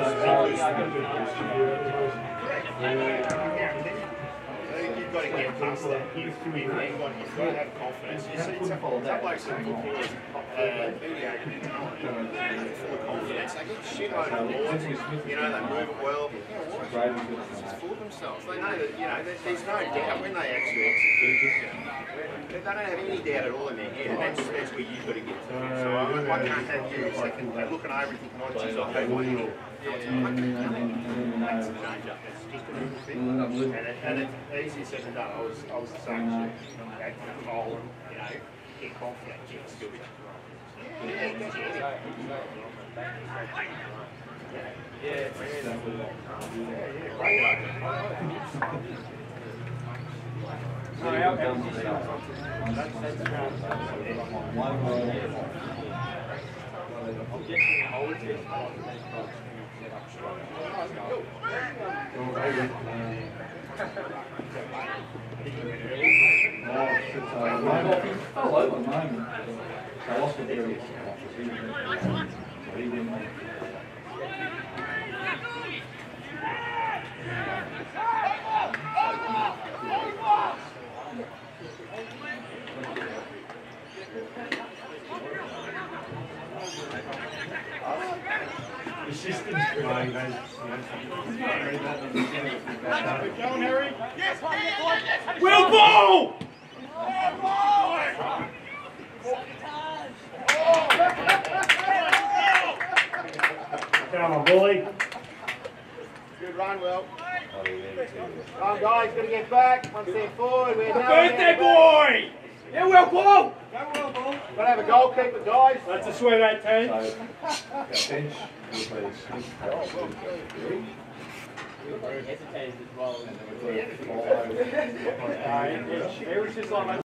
You've got to get past that. You've got to have confidence. You see some blokes in footballers, full of confidence. They get shitload of awards. You know, they move it well. They're just full of themselves. They know that, you know, there's no doubt when they actually execute. They don't have any doubt at all in their head, and that's where you've got to get to. So I can't have you second looking over and thinking, oh, geez, I'll have one here. That's a change up. It's just a little bit. And it's easier said than done. I was the same shit. Go to the hole and, you know, get confident, get still be. Go on, Harry. Yes, Will ball! Come on, bully. Good run, Will. Come on, guys, got to get back. One step forward. We're Birthday boy! Yeah, Will ball! Got to have a goalkeeper, guys. That's a sweet 18. Hesitated as well. It was just like